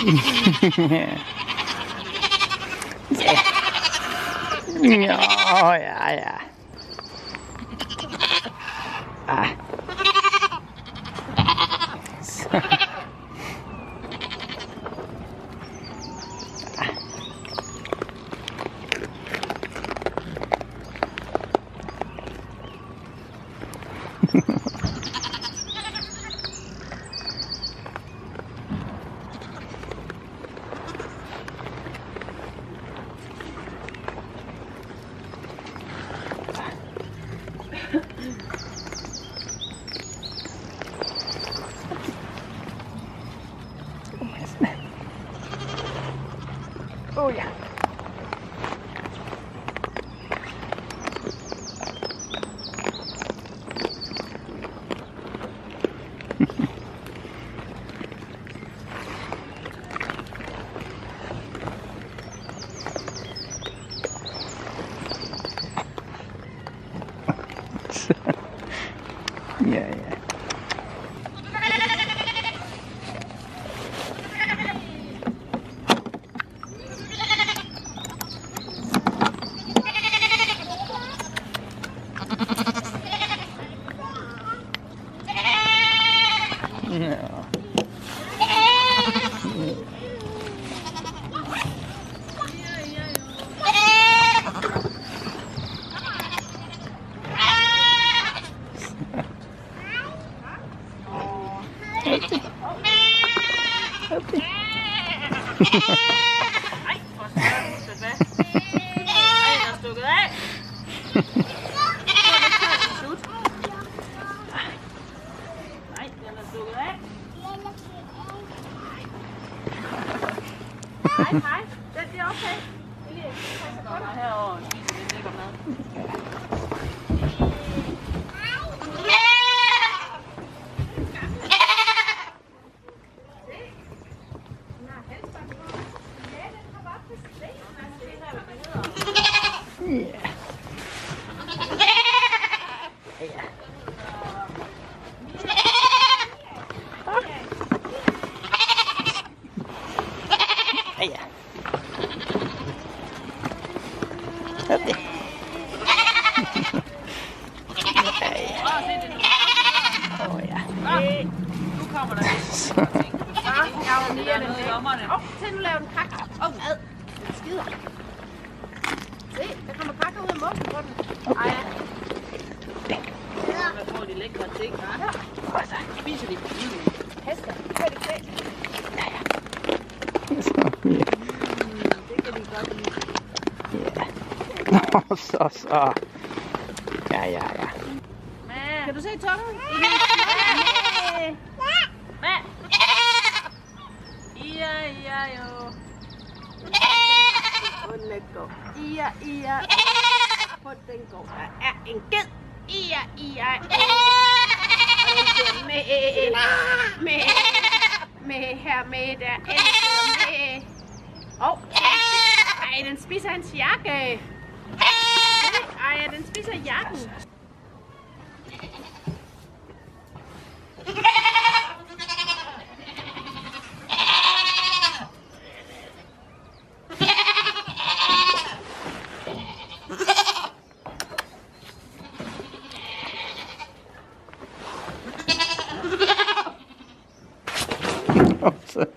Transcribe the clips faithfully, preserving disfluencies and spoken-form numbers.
Ja, ja, ja. Ah. Så. Oh ja. Ja, ja. Ja. Nej, for søren, tilbage. Ej, den er stukket af. Nu er det tørt slut. Nej, den er stukket af. Hej, hej. Den bliver okay. Jeg kommer herover og spiser lidt lækker mad. Ja. Hadi. Åh ja. Nu kommer der lidt. Jeg var lige af den dommerne. Åh, se nu laver den krak. Åh, ad. Den skider. Se, der kommer krakker ud af munden på den. Ej. Hvad får de lækre ting, hva'? Og så Spiser de. Hester. Hør det kvæg. ja, ja. Så, ja. Det kan de godt lide. Ja. Nå, så, så. Ja, ja, ja. Kan du se tungen? Hvad? Ja, ja, jo. Hvor den går. Ja, ja. Hvor den går. Der er en ged. Ja, ja. Og den siger med. Med. Med her med. Der elsker med. Åh. Ej, den spiser hans jakke. Ej, den spiser jakken. Så.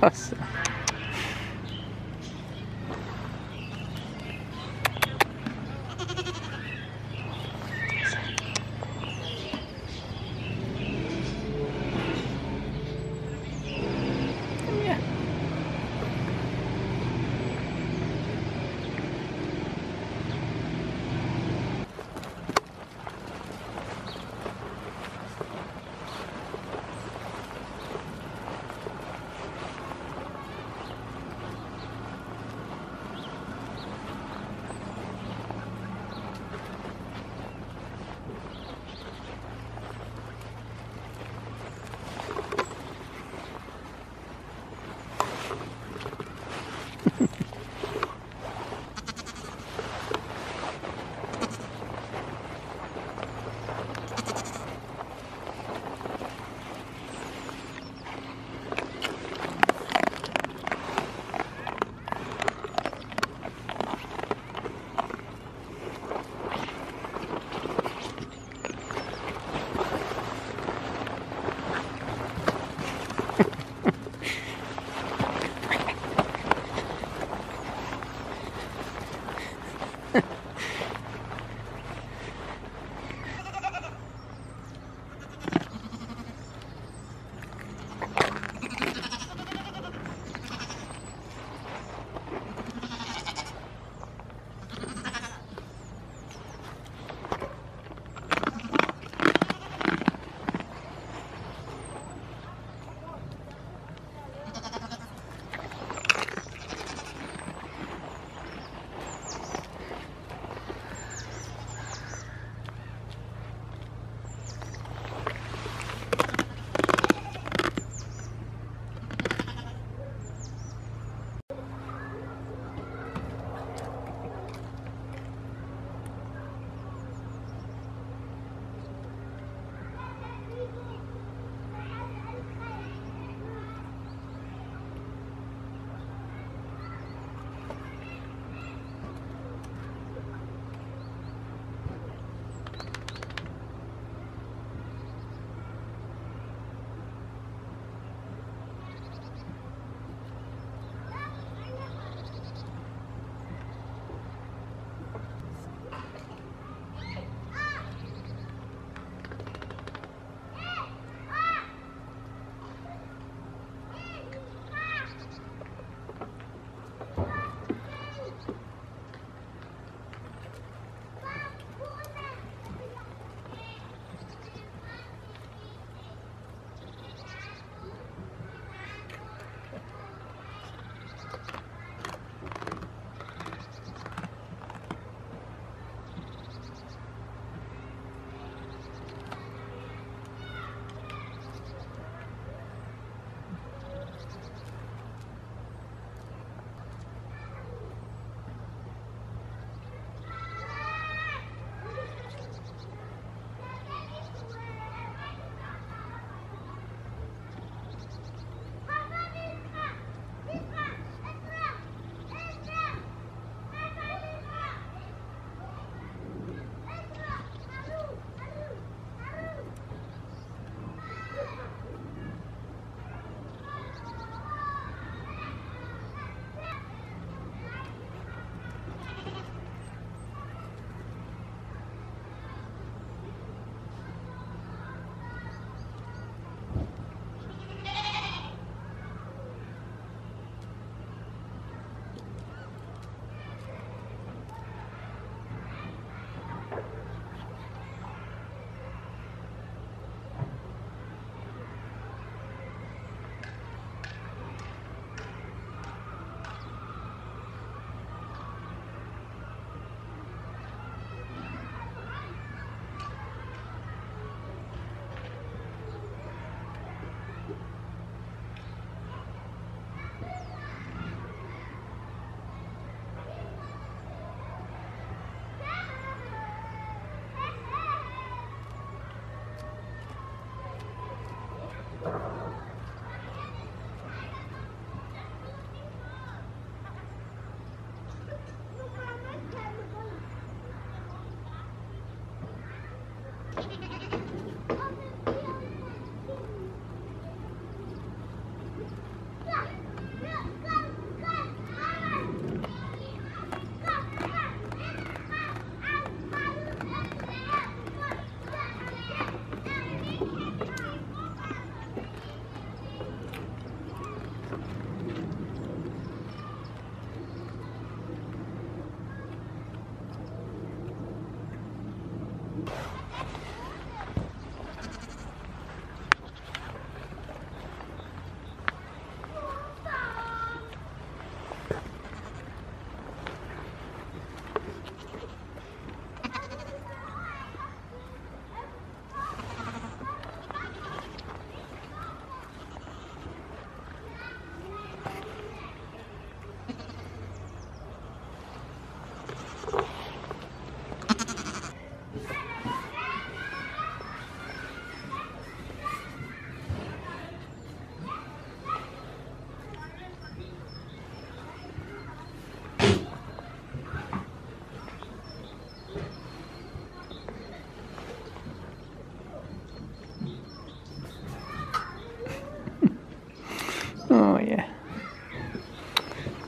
Så, så.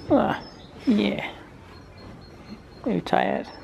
Oh, yeah. Are you tired?